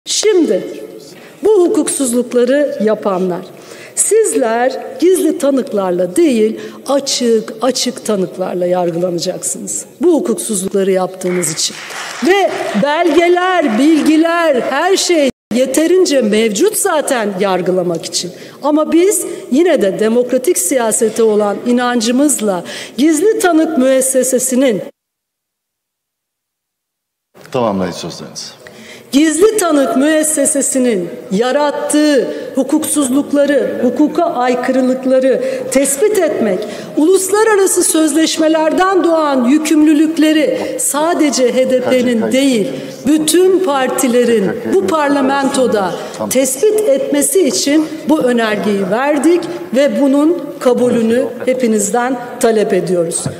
Şimdi bu hukuksuzlukları yapanlar, sizler gizli tanıklarla değil, açık tanıklarla yargılanacaksınız. Bu hukuksuzlukları yaptığınız için. Ve belgeler, bilgiler, her şey yeterince mevcut zaten yargılamak için. Ama biz yine de demokratik siyasete olan inancımızla gizli tanık müessesesinin Tamamlayın sözlerinizi. Gizli tanık müessesesinin yarattığı hukuksuzlukları, hukuka aykırılıkları tespit etmek, uluslararası sözleşmelerden doğan yükümlülükleri sadece HDP'nin değil, bütün partilerin bu parlamentoda tespit etmesi için bu önergeyi verdik ve bunun kabulünü hepinizden talep ediyoruz.